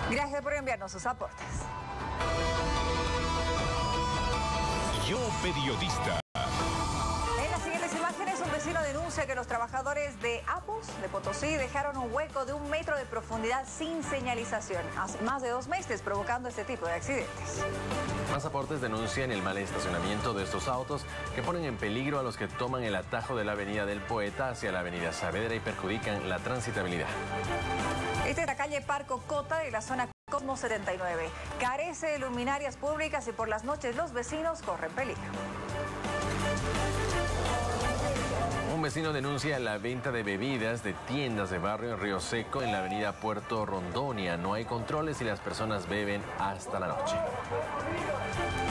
Gracias por enviarnos sus aportes. Yo Periodista. En las siguientes imágenes, un vecino denuncia que los trabajadores de Apus de Potosí dejaron un hueco de 1 metro de profundidad sin señalización hace más de 2 meses, provocando este tipo de accidentes. Más aportes denuncian el mal estacionamiento de estos autos que ponen en peligro a los que toman el atajo de la avenida del Poeta hacia la avenida Saavedra y perjudican la transitabilidad. Esta es la calle Parco Cota de la zona Cosmo 79. Carece de luminarias públicas y por las noches los vecinos corren peligro. Un vecino denuncia la venta de bebidas de tiendas de barrio en Río Seco en la avenida Puerto Rondonia. No hay controles y las personas beben hasta la noche.